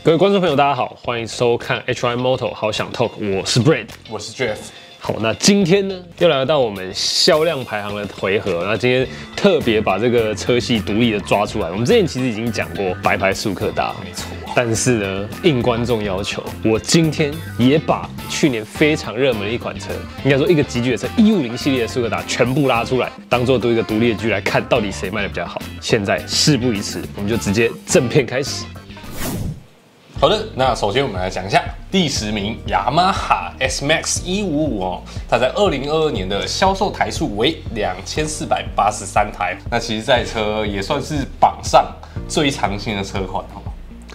各位观众朋友，大家好，欢迎收看 HY Moto 好想 Talk， 我是 Brad， 我是 Jeff。 好，那今天呢，又来到我们销量排行的回合。那今天特别把这个车系独立的抓出来。我们之前其实已经讲过白牌速克达， 没错。 但是呢，应观众要求，我今天也把去年非常热门的一款车，应该说一个级距的车，150系列的速克达全部拉出来，当做一个独立的剧来看，到底谁卖的比较好。现在事不宜迟，我们就直接正片开始。 好的，那首先我们来讲一下第10名雅马哈 S-Max 155哦，它在2022年的销售台数为2483台，那其实这车也算是榜上最长青的车款哦。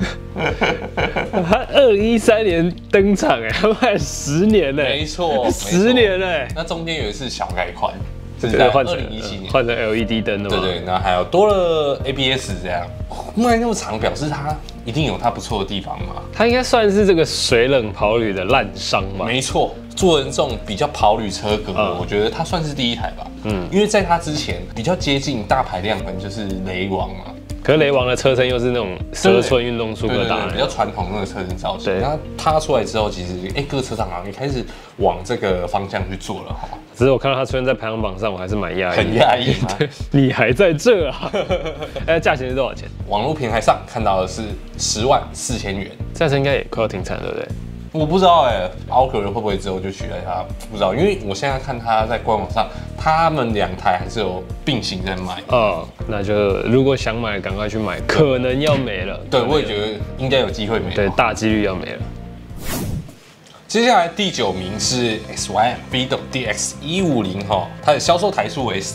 他2013年登场哎，他卖了10年嘞， 没错 ，10年嘞。 那中间有一次小改款， 是在换成 2017年换成 LED 灯的嘛？ 对，然后还有多了 ABS 这样，卖那么长，表示它一定有它不错的地方嘛。 它应该算是这个水冷跑旅的烂商吧？ 没错，做人这种比较跑旅车格，我觉得它算是第一台吧。因为在它之前比较接近大排量，可能就是雷王嘛。 可是雷王的车身又是那种12寸运动速克达， 比较传统那个车身造型。 对， 那它出来之后，其实各车厂好像也开始往这个方向去做了哈。 只是我看到它出现在排行榜上，我还是蛮讶异， 很讶异吗？ 你还在这啊？价钱是多少钱？ 网络平台上看到的是104000元， 这车应该也快要停产，对不对？ 我不知道Alker 会不会之后就取代它？不知道，因为我现在看它在官网上，他们2台还是有并行在卖。 那就如果想买，赶快去买，可能要没了。 对，我也觉得应该有机会没了。 对，大几率要没了。 接下来第9名是 SYM Fido DX 150哈，它的销售台数为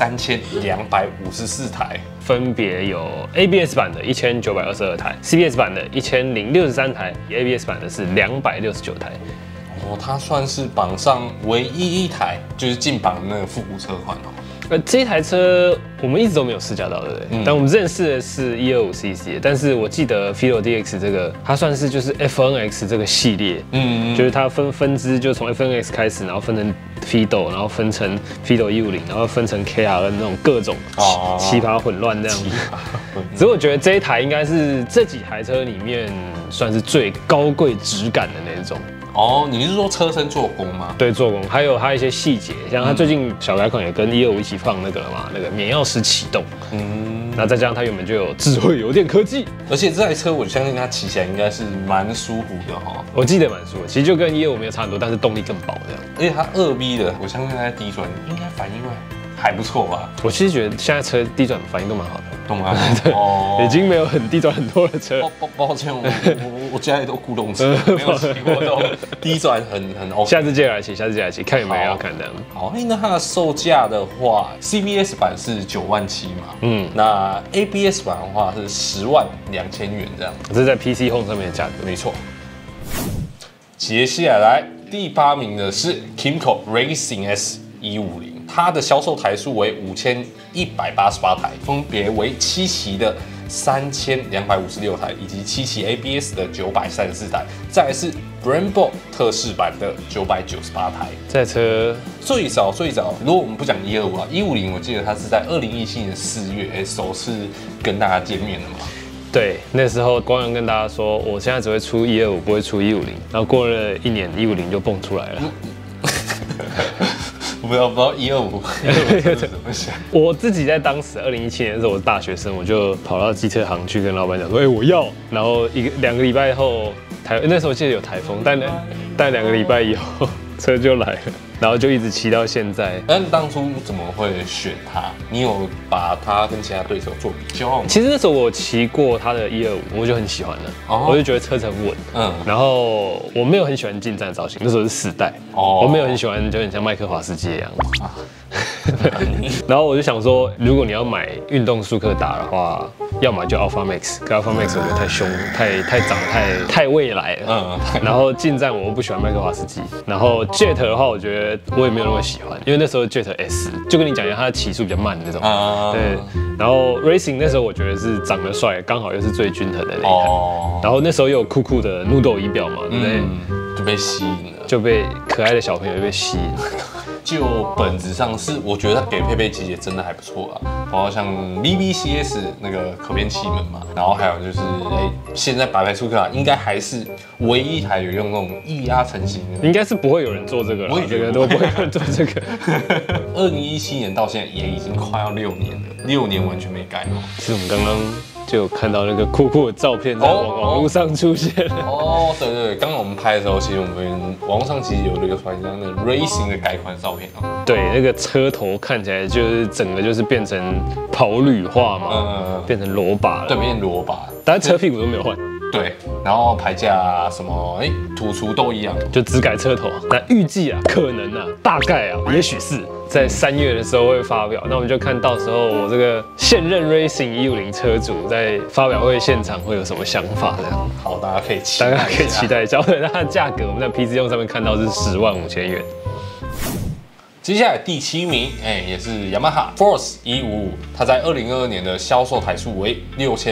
3254台， 分别有 ABS 版的1922台 ，CBS 版的1063台 ，ABS 版的是269台。 哦，它算是榜上唯一一台就是进榜的那个复古车款哦。 这一台车我们一直都没有试驾到，对不对？但我们认识的是125cc，但是我记得 Fido DX 这个，它算是就是 FNX 这个系列，就是它分支就从 FNX 开始，然后分成 Fido， 然后分成 Fido 150，然后分成 KRN 那种各种奇葩混乱这样子。只是我觉得这一台应该是这几台车里面算是最高贵质感的那种。 哦，你是说车身做工吗？ 对，做工，还有它一些细节，像它最近小改款也跟125一起放那个了嘛，那个免钥匙启动。那再加上它原本就有智慧油电科技， 而且这台车我相信它骑起来应该是蛮舒服的哈。 我记得蛮舒服，其实就跟125没有差很多，但是动力更饱这样。 而且它2V 的，我相信它在低转应该反应还不错吧？ 我其实觉得现在车低转反应都蛮好的， 懂吗？对， 已经没有很低转很多的车。 抱歉，我家里都古董车，没有骑过这种低转很 OK。 下次借来骑，看有没有要看的。 好，那它的售价的话 ，CBS 版是97000嘛，那 ABS 版的话是102000元这样。 这是在 PC Home 上面的价格， 没错。接下来第8名的是 Kymco Racing S 150。它的销售台数为5188台，分别为7期的3256台，以及7期 ABS 的934台，再来是 Brembo 特仕版的998台。 这车最早，如果我们不讲125啊，150我记得它是在2017年4月首次跟大家见面的嘛。 对，那时候光阳跟大家说，我现在只会出125，不会出150，然后过了1年，150就蹦出来了。 不知道125怎么想。 我自己在当时2017年的时候，我是大学生，我就跑到机车行去跟老板讲说，我要。然后2个礼拜后，那时候记得有台风，但2个礼拜以后车就来了，然后就一直骑到现在。 但当初怎么会选它？你有把它跟其他对手做比较吗？ 其实那时候我骑过它的125，我就很喜欢了，我就觉得车程稳。然后我没有很喜欢进站造型，那时候是4代，我没有很喜欢，就很像麦克华斯基一样。然后我就想说，如果你要买运动速克达的话，要么就 Alpha Max， 可 Alpha Max 我觉得太凶，太长，太未来了。然后进站我又不喜欢麦克华斯基，然后 Jet 的话，我觉得我也没有那么喜欢，因为那时候 Jet S 就跟你讲一样，它的起速比较慢的那种。对。然后 Racing 那时候我觉得是长得帅，刚好又是最均衡的那一台。然后那时候又有酷酷的 Noodle 仪表嘛，对不对？ 就被吸引了， 就被可爱的小朋友被吸引。 就本质上是，我觉得它给配备集结真的还不错啊，包括像 VBCS 那个可变气门嘛，然后还有就是，现在白牌速克达应该还是唯一一台有用那种液压成型的， 应该是不会有人做这个了，这个都不会有人做这个。 2017年到现在也已经快要6年了，6年完全没改哦。 其实我们刚刚就有看到那个酷酷的照片在网络上出现了。 哦，对对对，刚刚我们拍的时候，其实我们网络上其实有那个传一张那 Racing 的改款照片哦。 对，那个车头看起来就是整个就是变成跑铝化嘛，变成螺把了。 对，变成螺把， 但是车屁股都没有换。 对，然后排架啊什么，土厨都一样， 就只改车头。那预计啊，可能啊，大概啊，也许是在3月的时候会发表。那我们就看到时候我这个现任 Racing 150车主在发表会现场会有什么想法这样。 好，大家可以期待一下， 大家可以期待一下。对，它的价格我们在 PC 用上面看到是105000元。 接下来第7名，也是 Yamaha Force 155，它在2022年的销售台数为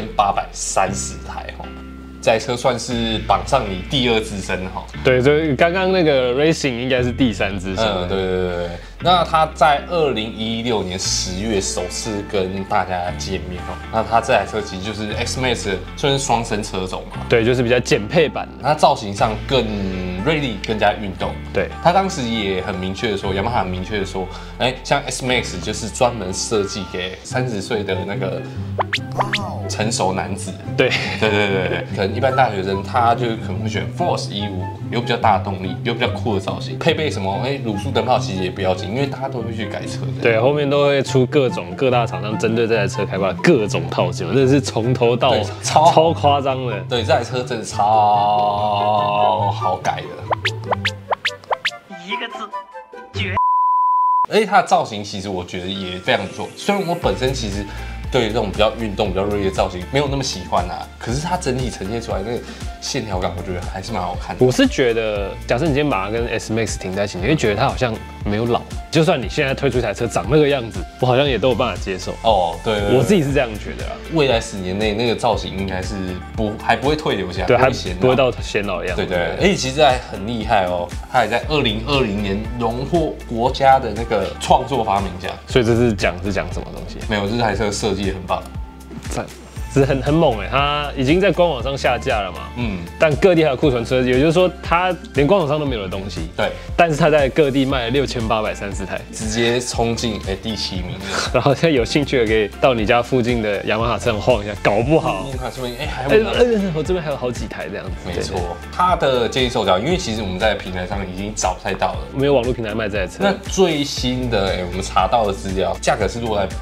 6830台哈。这台车算是榜上你第2资深哈。 对，所以刚刚那个 Racing 应该是第3资深。 对对对。那他在2016年10月首次跟大家见面哦。那他这台车其实就是 X-Max 算是双生车种嘛。 对，就是比较简配版的。 它造型上更锐利，更加运动。 对， 他当时也很明确的说，Yamaha很明确的说，像 X-Max 就是专门设计给30岁的那个成熟男子。 对对对对对，可能一般大学生他就可能会选 Force 155，有比较大的动力，有比较酷的造型，配备什么卤素灯泡其实也不要紧，因为大家都会去改车的。 对，后面都会出各大厂商针对这台车开发各种套件，真的是从头到尾超夸张的。 对，这台车真的超好改的， 一个字，绝。 而且它的造型其实我觉得也非常不错，虽然我本身其实对这种比较运动、比较锐利的造型没有那么喜欢啊，可是它整体呈现出来那个线条感，我觉得还是蛮好看的。 我是觉得，假设你今天把它跟 S-Max 停在一起，你会觉得它好像没有老。就算你现在推出一台车长那个样子，我好像也都有办法接受。 哦，对， 我自己是这样觉得啊。 未来10年内那个造型应该是还不会退流下来， 对，还不会到显老的样子。对，而且其实还很厉害哦，它也在2020年荣获国家的那个创作发明奖。 所以这是讲什么东西？ 没有，这台车设计得很棒。 赞，是很猛它已经在官网上下架了嘛。但各地还有库存车，也就是说它连官网上都没有的东西。 对， 但是它在各地卖了6830台， 直接冲进第7名。 然后现在有兴趣的可以到你家附近的雅马哈车厂晃一下，搞不好看说明我这边还有好几台这样子。 没错，它的建议售价，因为其实我们在平台上已经找不太到了， 没有网络平台卖这台车。 那最新的我们查到的资料，价格是落在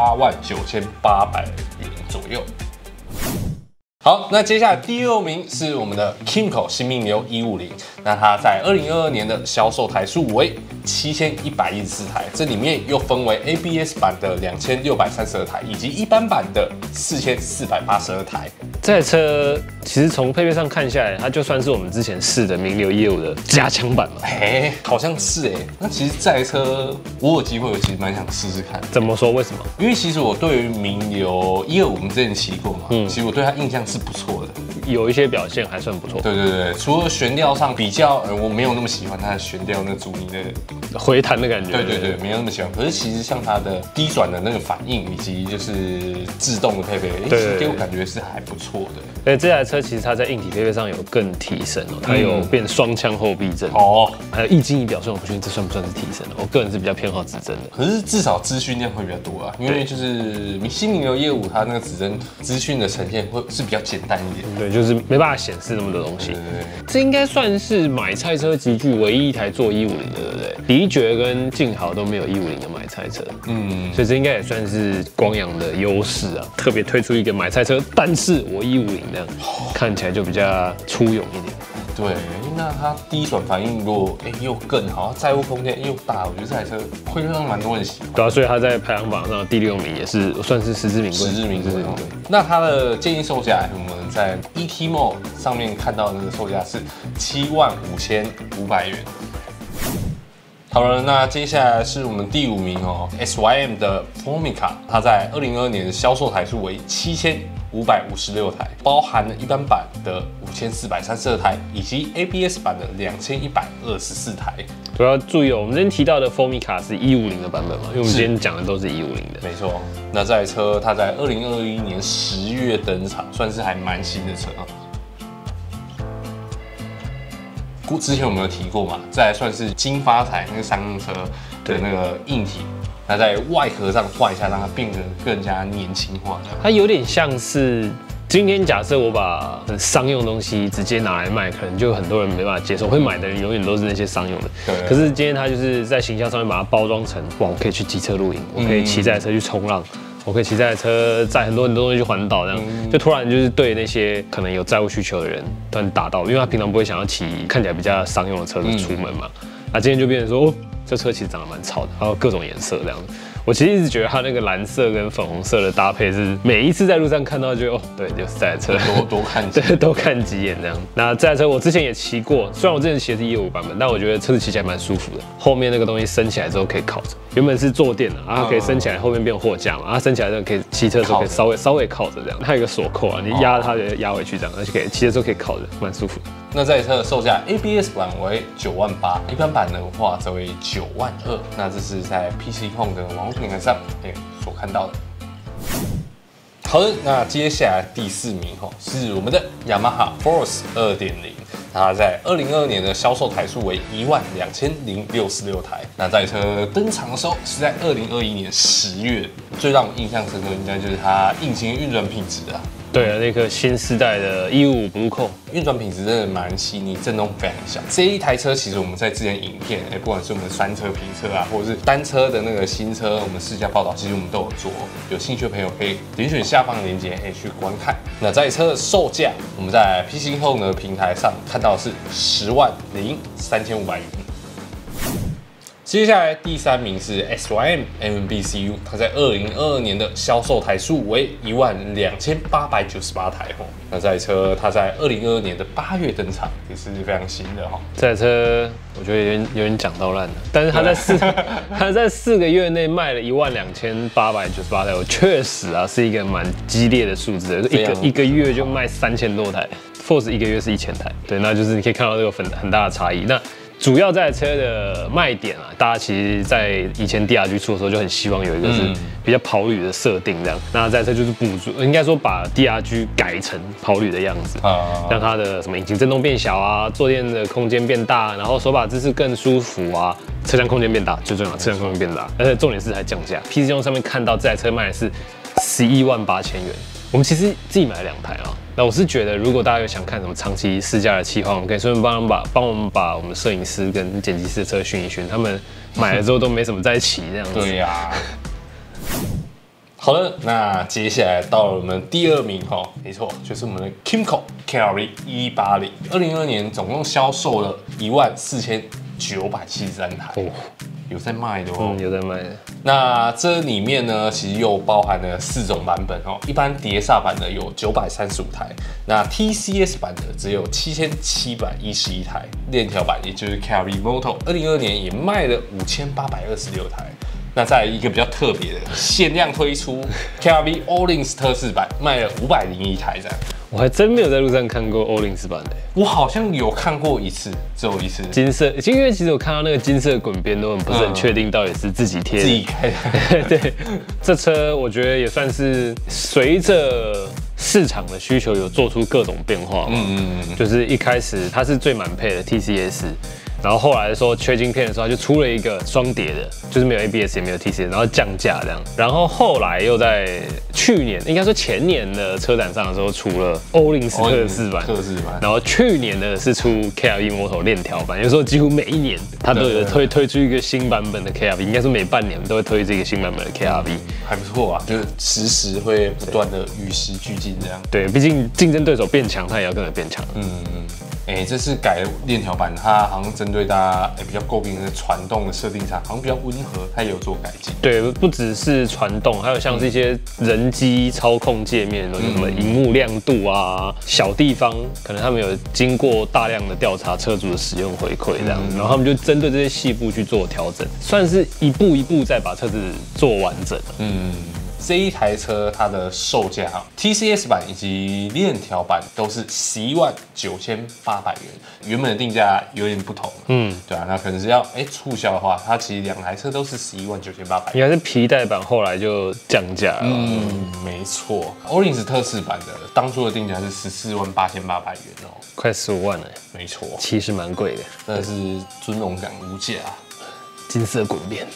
89800元左右。好，那接下来第6名是我们的 Kymco 新命流150，那它在2022年的销售台数为7114台，这里面又分为 ABS 版的2632台，以及一般版的4482台。 这台车其实从配备上看下来，它就算是我们之前试的名流125的加强版嘛。 好像是那其实这台车我有机会，我其实蛮想试试看。 怎么说？为什么？ 因为其实我对于名流125我们之前骑过嘛，其实我对它印象是不错的， 有一些表现还算不错。 对对对，除了悬吊上比较，我没有那么喜欢它的悬吊那阻尼的回弹的感觉。 对对对，没有那么喜欢。可是其实像它的低转的那个反应，以及就是自动的配备，其实给我感觉是还不错的。 而且这台车其实它在硬体配备上有更提升它有变双腔后避震还有液晶仪表，虽然我不确定这算不算是提升我个人是比较偏好指针的。 可是至少资讯量会比较多因为就是新名流125它那个指针资讯的呈现会是比较简单一点。 对，就是没办法显示那么多东西。对，这应该算是买菜车集聚唯一一台做150的，对不对？迪爵跟静豪都没有150的买菜车，所以这应该也算是光阳的优势啊，特别推出一个买菜车，但是我150那样看起来就比较粗勇一点。 对，那它低转反应如果又更好，载物空间又大，我觉得这台车会让蛮多人喜欢。 对啊，所以它在排行榜上的第6名也是算是实至名归。 那它的建议售价，我们在 ETMO 上面看到的那个售价是75500元。好了，那接下来是我们第5名SYM 的 Formica， 它在2022年的销售台数为7500 556台，包含了一般版的5432台，以及 ABS 版的2124台。 主要注意哦，我们之前提到的 Formica 是150的版本嘛，因为我们今天讲的都是150的。 没错，那这台车它在2021年10月登场，算是还蛮新的车啊。之前我们有提过嘛，这还算是金发财那个商用车的那个硬体。那在外壳上换一下，让它变得更加年轻化。 它有点像是今天假设我把商用东西直接拿来卖，可能就很多人没办法接受，会买的人永远都是那些商用的。可是今天它就是在形象上面把它包装成，哇，我可以去机车露营，我可以骑这台车去冲浪。我可以骑这台车载很多东西去环岛，这样就突然就是对那些可能有债务需求的人突然打到，因为他平常不会想要骑看起来比较商用的车子出门嘛。那今天就变成说，哦，这车其实长得蛮潮的，还有各种颜色这样子。我其实一直觉得它那个蓝色跟粉红色的搭配是每一次在路上看到就哦，对，就是这台车多看几眼， 对，多看几眼这样。那这台车我之前也骑过，虽然我之前骑的是125版本，但我觉得车子骑起来蛮舒服的。后面那个东西升起来之后可以靠着，原本是坐垫的，然后可以升起来，后面变货架嘛，它升起来之后可以骑车的时候可以稍微靠着这样。它有一个锁扣啊，你压它就压回去这样，而且可以骑的时候可以靠着，蛮舒服的。 那这台车的售价 ABS 版为98000，一般版的话则为92000。那这是在 PC Home 的网络平台上所看到的。好的，那接下来第4名是我们的雅马哈 Force 2.0，它在2022年的销售台数为12066台。那这台车登场的时候是在2021年10月，最让我印象深刻应该就是它引擎运转品质啊。 对啊，那个新世代的155 Blue Core 运转品质真的蛮细腻，震动非常小。这一台车其实我们在之前影片，不管是我们3车评测啊，或者是单车的那个新车，我们试驾报道，其实我们都有做。有兴趣的朋友可以点选下方的链接，去观看。那这台车的售价，我们在 PC Home 的平台上看到的是103500元。接下来第3名是 SYM MBCU， 它在2022年的销售台数为12898台那这台车它在2022年的8月登场，也是非常新的这台车我觉得有点讲到烂了，但是它在4个月内卖了12898台，我确实啊是一个蛮激烈的数字，一个月就卖3000多台 ，Force 一个月是1000台，对，那就是你可以看到这个很大的差异。那主要这台车的卖点啊，大家其实在以前 DRG 出的时候就很希望有一个是比较跑旅的设定这样。那这台车就是补足，应该说把 DRG 改成跑旅的样子，让它的什么引擎震动变小啊，坐垫的空间变大，然后手把姿势更舒服啊，车厢空间变大，最重要，车厢空间变大，而且重点是还降价。PC 用上面看到这台车卖的是118000元，我们其实自己买了2台啊。那我是觉得，如果大家有想看什么长期试驾的企划，我们可以顺便帮我们把我们摄影师跟剪辑师的车巡一巡，他们买了之后都没什么在骑这样子。 对呀。好的，那接下来到了我们第2名没错，就是我们的 Kymco KRV 180， 2022年总共销售了14973台。有在卖的有在卖的。 那这里面呢，其实又包含了4种版本一般碟刹版的有935台，那 TCS 版的只有7711台，链条版也就是 KRV Moto 2022年也卖了5826台。那再来一个比较特别的，限量推出 KRV Allings 特仕版，卖了501台这样。 我还真没有在路上看过 Allings 版的， 我好像有看过一次，只有一次。 金色，因为其实我看到那个金色滚边都不是很确定到底是自己贴的， 自己开的。 对，这车我觉得也算是随着市场的需求有做出各种变化嘛。就是一开始它是最满配的 TCS。然后后来说缺晶片的时候，就出了一个双碟的，就是没有 ABS 也没有 TCS， 然后降价这样。然后后来又在去年，应该说前年的车展上的时候，出了Allings特仕版，然后去年的是出 KRV Moto 链条版。有时候几乎每一年它都有推出一个新版本的 KRV， 应该说每半年都会推这个新版本的 KRV， 还不错啊，就是时会不断的与时俱进这样。 对，毕竟竞争对手变强，它也要跟着变强。 这次改链条版，它好像针对大家比较诟病的传动的设定上，好像比较温和，它也有做改进。 对，不只是传动，还有像是一些人机操控界面，有什么萤幕亮度啊，小地方可能他们有经过大量的调查车主的使用回馈这样，然后他们就针对这些细部去做调整，算是一步一步再把车子做完整。 这一台车它的售价，TCS 版以及链条版都是11.98万元，原本的定价有点不同。对啊，那可能是要促销的话，它其实两台车都是11.98万元。 应该是皮带版后来就降价了。 没错。Orange 特仕版的当初的定价是14.88万元哦， 快15万了。 没错， 其实蛮贵的， 真的是尊荣感无价。 金色滚边。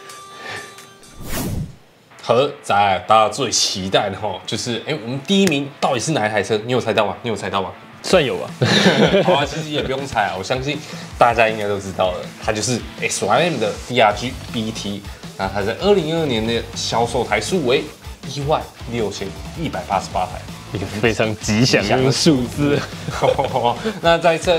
和再来大家最期待的就是我们第一名到底是哪一台车？你有猜到吗？ 算有吧。 好啊，其实也不用猜啊，我相信大家应该都知道了，它就是 SYM 的 DRG BT。那它在2022年的销售台数为16188台， 一个非常吉祥的数字。 那在这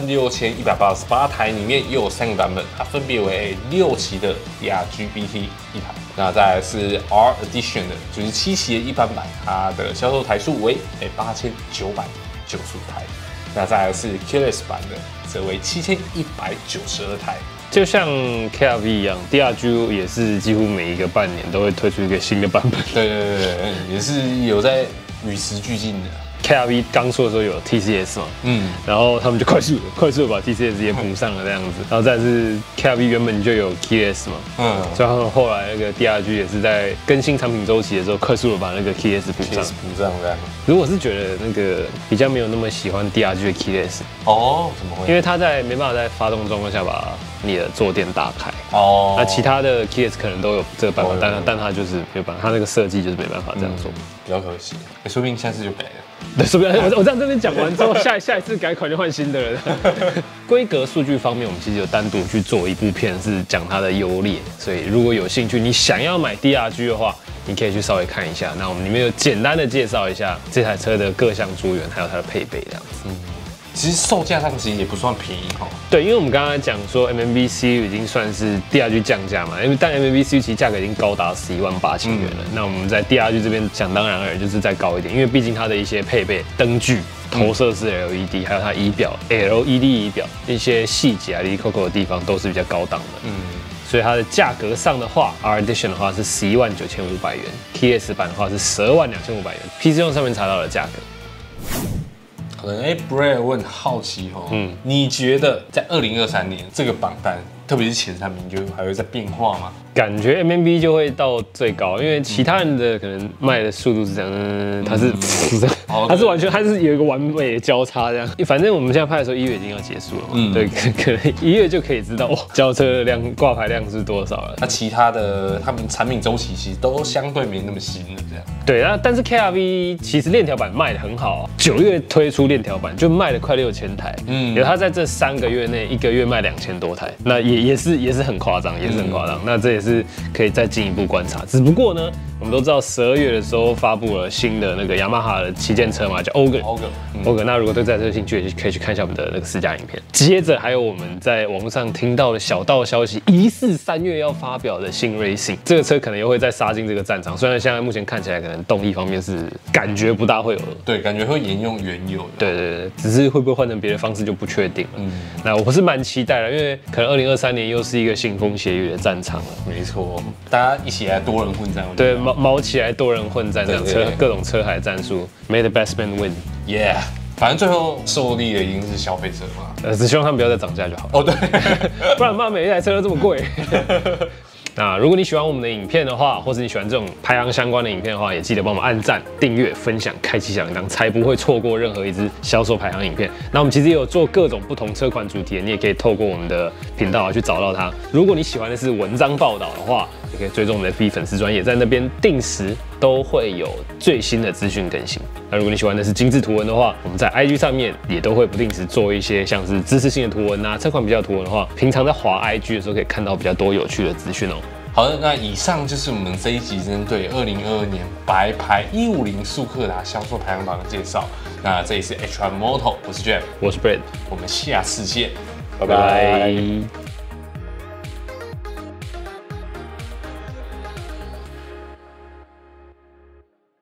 16188台里面，又有3个版本，它分别为6期的 DRG BT 一台，那再来是 R Edition 的，就是7期的一般版，它的销售台数为8995台，那再来是 Keyless 版的，则为7192台。 就像 KRV 一样 ，DRG 也是几乎每一个半年都会推出一个新的版本。 对，也是有在与时俱进的。 KRV 刚出的时候有 TCS 嘛，然后他们就快速地把 TCS 也补上了这样子，然后再是 KRV 原本就有 Keyless 嘛，所以他们后来那个 DRG 也是在更新产品周期的时候，快速的把那个 Keyless 补上这样。如果是觉得那个比较没有那么喜欢 DRG 的 Keyless， 怎么会？ 因为它没办法在发动状况下把你的坐垫打开，那其他的 Keyless 可能都有这个办法，但它就是没有办法，它那个设计就是没办法这样做， 比较可惜。说不定下次就改了。 对，说不定我这样这边讲完之后，下一次改款就换新的了。规格数据方面，我们其实有单独去做一部片是讲它的优劣，所以如果有兴趣，你想要买 DRG 的话，你可以去稍微看一下。那我们里面有简单的介绍一下这台车的各项诸元，还有它的配备这样子。 其实售价上其实也不算便宜对，因为我们刚刚讲说 MMBCU 已经算是 DRG 降价嘛，但 MMBCU 其实价格已经高达118000元了。那我们在 DRG 这边想当然而就是再高一点，因为毕竟它的一些配备、灯具、投射式 LED， 还有它仪表 LED 仪表一些细节啊、哩哩扣扣的地方都是比较高档的。所以它的价格上的话 ，R Edition 的话是11.95万元 ，TS 版的话是12.25万元 ，PC 用上面查到的价格。 Brad 我很好奇你觉得在2023年这个榜单，特别是前3名，就还会再变化吗？ 感觉 MMB 就会到最高，因为其他人的可能卖的速度是这样，它是它是完全它是有一个完美的交叉这样。反正我们现在拍的时候1月已经要结束了嘛，对，可能1月就可以知道交车量挂牌量是多少了。 那其他的他们产品周期其实都相对没那么新了这样。 对，但是 KRV 其实链条版卖的很好，9月推出链条版就卖了快6000台，有它在这3个月内1个月卖2000多台，那也是很夸张，那这也是可以再进一步观察。只不过呢，我们都知道12月的时候发布了新的那个雅马哈的旗舰车嘛，叫 Ogre。那如果对这台车有兴趣，也可以去看一下我们的那个试驾影片。接着还有我们在网络上听到的小道消息，疑似3月要发表的新 Racing 这个车可能又会再杀进这个战场。虽然现在目前看起来可能动力方面是感觉不大会有了， 对，感觉会沿用原有的。 对，只是会不会换成别的方式就不确定了。那我是蛮期待的，因为可能2023年又是一个腥风血雨的战场了。 没错，大家一起来多人混战。 对，毛起来多人混战，这样各种车海战术 ，May the best man win。Yeah。 反正最后受力的一定是消费者嘛， 只希望他们不要再涨价就好。 对， 不然每一台车都这么贵。那如果你喜欢我们的影片的话，或是你喜欢这种排行相关的影片的话，也记得帮我们按赞、订阅、分享、开启小铃铛，才不会错过任何一支销售排行影片。那我们其实也有做各种不同车款主题，你也可以透过我们的频道去找到它。如果你喜欢的是文章报道的话，也可以追踪我们的 FB 粉丝专页，在那边定时都会有最新的资讯更新。那如果你喜欢的是精致图文的话，我们在 IG 上面也都会不定时做一些像是知识性的图文啊，车款比较图文的话，平常在滑 IG 的时候可以看到比较多有趣的资讯哦。 好的，那以上就是我们这一集针对2022年白牌150速克达销售排行榜的介绍。那这里是 H1 Moto， 我是 Jeff， 我是 Brad， 我们下次见， 拜拜。